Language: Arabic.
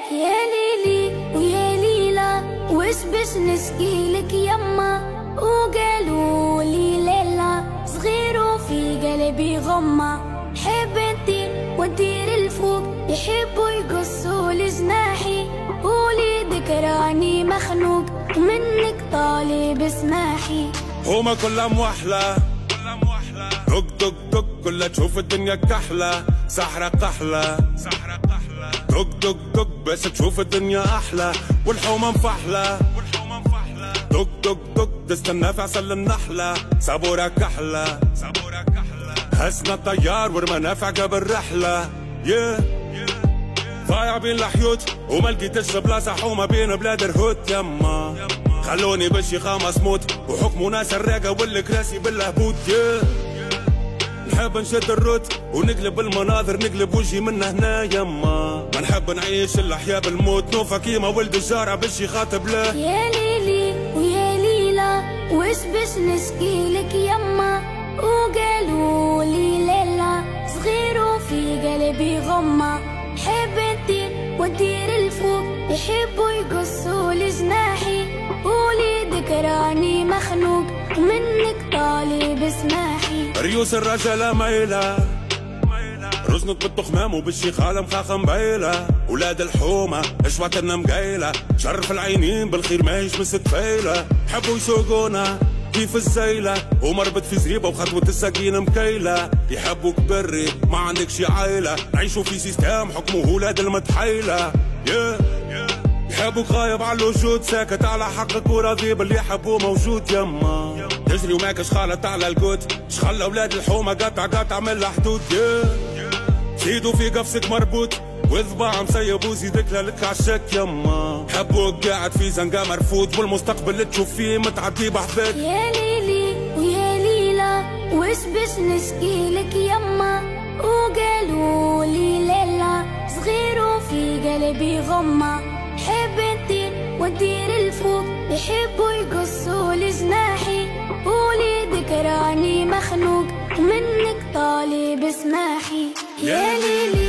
يا ليلي ويا ليلى وش باش نشكيلك يما، وقالوا لي ليلى صغير وفي قلبي غمة، حب انتي وندير الفوق يحبوا يقصوا لجناحي، قولي ذكراني مخنوق ومنك طالب اسماحي. هما كلها موحلة دق دق دق كلها تشوف الدنيا كحلة، سحرة قحلة دق دق دق بس تشوف الدنيا أحلى، والحومة مفحلة دق دق دق تستنى في عسل النحلة، صبورة كحلة هزنا الطيار ورمانا قبل رحلة. ضايع بين الحيوت وما لقيتش بلاصة حومة بين بلاد الهوت يما، خلوني بالشيخة مسموت وحكموا ناس الراقة والكراسي بالهبوط. نحب نشد الروت ونقلب المناظر، نقلب وجهي من هنا يما، ما نحب نعيش الاحياء بالموت، نوفا كيما ولد الجارة باش يخاطب له. يا ليلي ويا ليلى وش باش نشكيلك يما، وقالوا لي ليلى صغير وفي قلبي غمة، حب انتي وندير الفوق يحبوا يقصوا لجناحي، قولي ذكراني مخنوق ومنك طالب اسماحي. ريوس الرجالة مايلة رزنك بالتخمام وبالشيخالة مخاخة مبيلة، ولاد الحومة اشواتنا مقايلة، شرف العينين بالخير ما يشمس تفايلة، حبوا يسوقونا كيف الزيلة ومربط في زريبة وخطوة السكينة مكيلة، يحبوك بري ما عندكش عايلة، نعيشوا في سيستم حكمه ولاد المتحيلة. يحبوك غايب على الوجود ساكت على حقك وراضي باللي يحبوه موجود يما، تجري وماك شخالة على القوت، شخلى ولاد الحومة قطع من الحدود. زيدوا في قفصك مربوط وذباع مسيب وزيدك لك عالشك يما، حبوك قاعد في زنقة مرفوض والمستقبل اللي تشوف فيه متعدي بحذاك. يا ليلي ويا ليلى وش باش نشكيلك يما، وقالوا لي ليلى صغير وفي قلبي غمة، حب انتي وندير الفوق يحبوا يقصوا لجناحي، قولي ذكراني مخنوق ومنك طالب اسماحي. يا ليلي